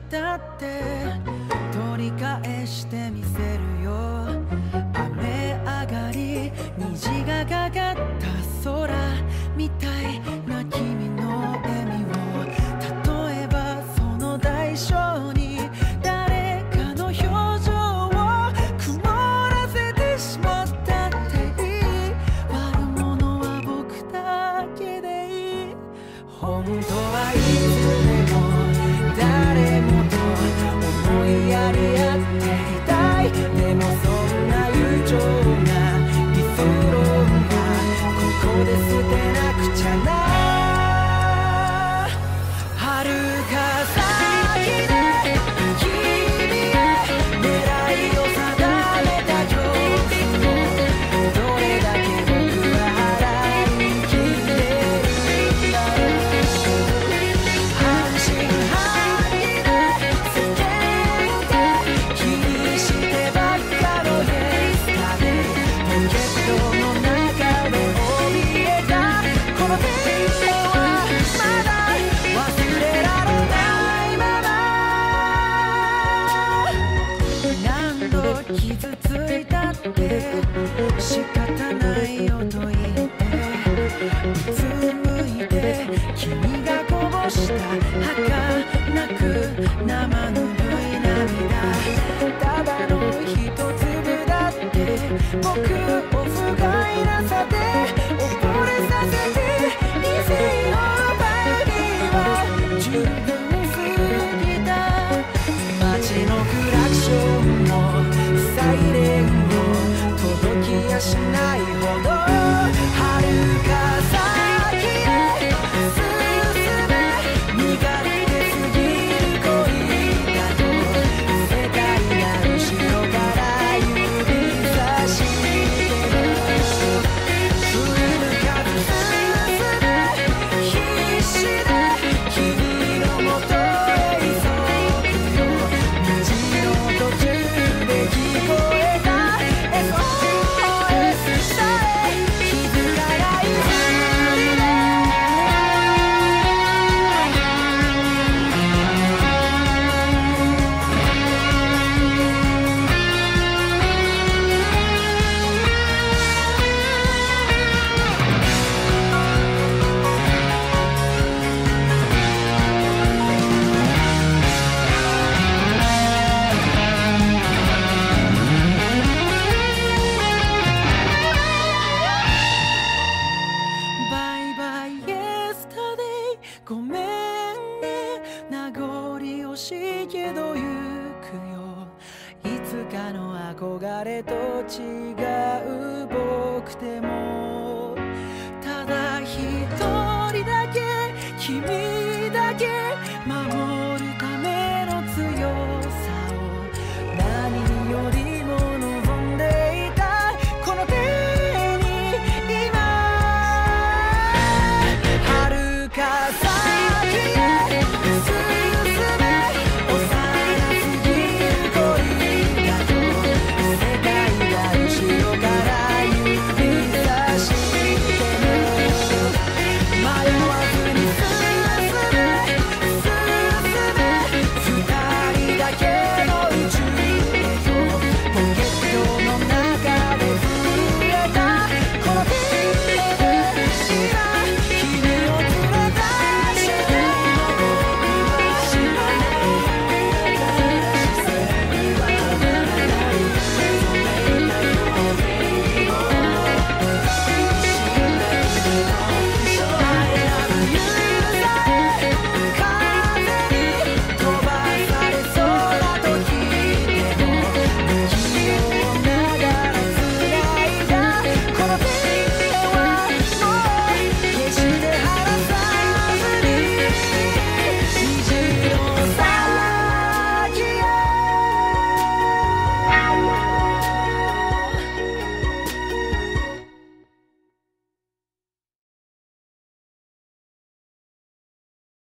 だって取り返してみせるよ。雨上がり虹がかかった空みたいな君の笑みを、例えばその代償に誰かの表情を曇らせてしまったっていい。悪者は僕だけでいい。本当はいつでも誰もと思いやり合っていたい。でもそんな友情が理想論がここで捨てなくちゃな。遥か先で君へ狙いを定めた教室をどれだけ僕は払い切ってるんだろう。半信半疑で世間で気にしてばっかのゲイスタでポケットの中で怯えたこの手はまだ忘れられないまま。何度傷ついたって仕方ないよと言ってうつむいて君がこぼした儚く生ぬるい涙。ただの一粒だって僕を不甲斐なさで溺れさせて以前の場合には十分すぎた。街のクラクションもサイレンも届きやしないほど遥か先へ進め身勝手すぎる恋だと世界が後ろから指差してる。振り向かず進め必死で君のもとへ急ぐよ。道の途中で聞こえた SOS さえ気づかないふりで。バイバイイエスタデイごめんね名残惜しいけど行くよ。いつかの憧れと違う僕でも